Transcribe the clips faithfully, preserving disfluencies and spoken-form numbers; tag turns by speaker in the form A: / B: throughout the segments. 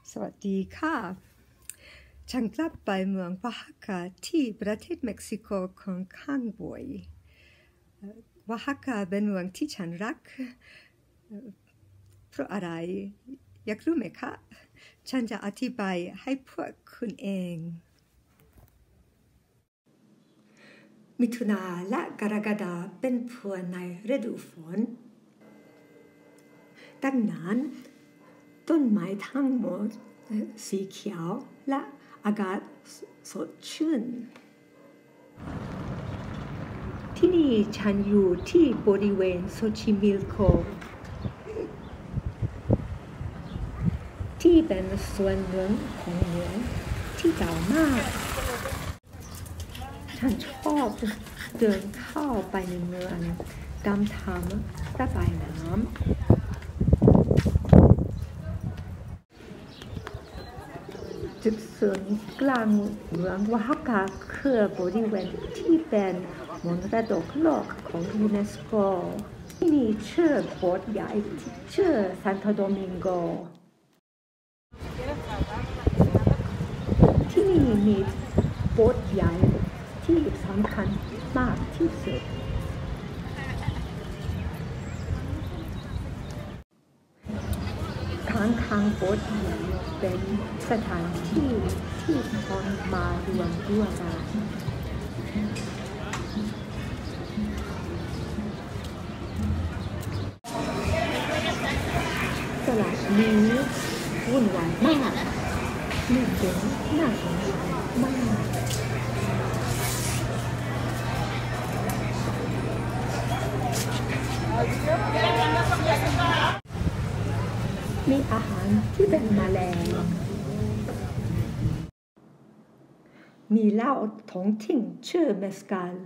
A: สวัสดีค่ะฉันกลับไปเมืองวาฮากาที่ประเทศเม็กซิโกค่อนข้างบ่อยวาฮากาเป็นเมืองที่ฉันรักเพราะอะไรอยากรู้ไหมคะฉันจะอธิบายให้พวกคุณเองมิถุนาและกรกฎาเป็นพวกในฤดูฝนดังนั้นต้นไม้ทั้งหมดสีเขียวและอากาศสดชื่นที่นี่ฉันอยู่ที่บริเวณโซชิมิลโกที่เป็นส่วนหนึ่งของเมืองที่เก่ามากฉันชอบเดินเข้าไปในเมืองดำทำระบายน้ำจุดศูนย์กลางเมืองโอซาก้าคือบริเวณที่เป็นมรดกโลกของยูเนสโกที่นี่ชื่อโบสถ์ใหญ่ที่ชื่อซานโตโดมิงโกที่นี่มีโบสถ์ใหญ่ที่สำคัญมากที่สุดข้างทางโบสถ์ใหญ่เป็นสถานที่ที่คนมารวมตัวกันตลาดนี้วุ่นวายมากมีเด็กน่าสนใจมากมีอาหารที่เป็นแมลงมีเหล้าท้องถิ่นชื่อเมสกาล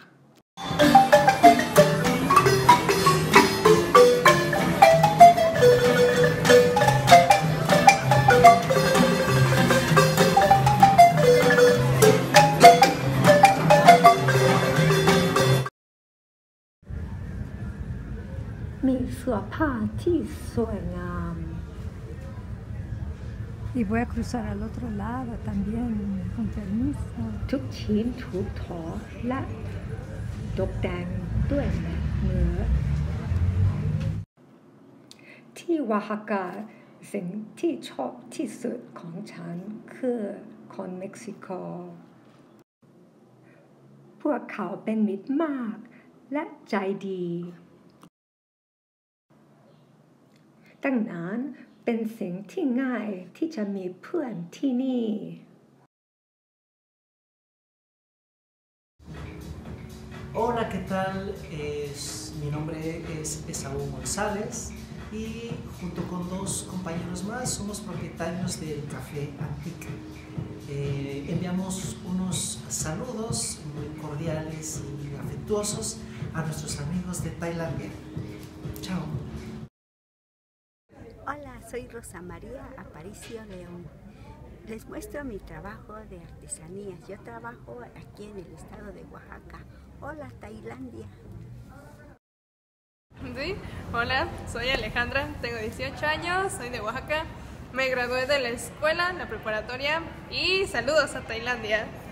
A: มีเสื้อผ้าที่สวยงาม
B: Y voy a cruzar al otro lado también, con permiso.
A: ทุกชิ้นถูกทอและตกแต่งด้วยเนื้อที่โอซาก้าสิ่งที่ชอบที่สุดของฉันคือคนเม็กซิโกพวกเขาเป็นมิตรมากและใจดีดังนั้นเป็นสิ่งที่ง่ายที่จะมีเพื่อนที่นี่
C: Hola, ¿qué tal? Es, mi nombre es Esaú González y junto con dos compañeros más somos propietarios del Café Antique. Eh, enviamos unos saludos muy cordiales y afectuosos a nuestros amigos de Tailandia. Chao.
D: Hola, soy Rosa María Aparicio León. Les muestro mi trabajo de artesanías. Yo trabajo aquí en el estado de Oaxaca. Hola, Tailandia.
E: Sí, hola, soy Alejandra, tengo dieciocho años, soy de Oaxaca. Me gradué de la escuela, la preparatoria y saludos a Tailandia.